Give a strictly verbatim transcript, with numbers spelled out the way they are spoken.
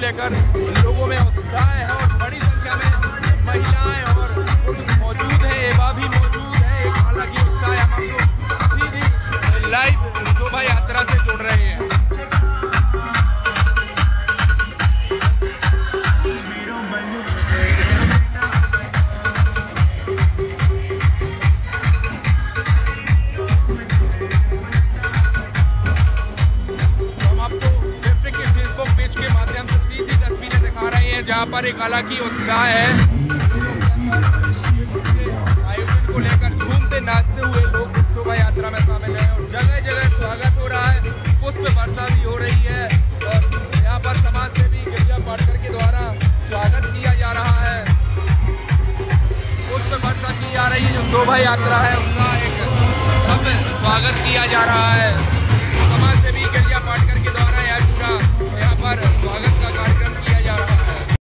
लेकर लोगों में उत्साह है और बड़ी संख्या में महिलाएं और पुरुष मौजूद हैं, एवा भी मौजूद है। एक हालांकि उत्साह है, हम आपको सीधी लाइव शोभा यात्रा से जुड़ रहे हैं। जहाँ पर एक अलग ही उत्साह है, आयोजन को लेकर घूमते नाचते हुए लोग शोभा यात्रा में शामिल हैं और जगह जगह स्वागत हो रहा है, पुष्प वर्षा भी हो रही है और यहाँ पर समाज सेवी गिरिजा पाटकर के द्वारा स्वागत किया जा रहा है। पुष्प वर्षा की जा रही है, जो शोभा यात्रा है उसका एक भव्य स्वागत किया जा रहा है। समाज सेवी गिरिजा पाटकर के द्वारा यह पूरा यहाँ पर स्वागत का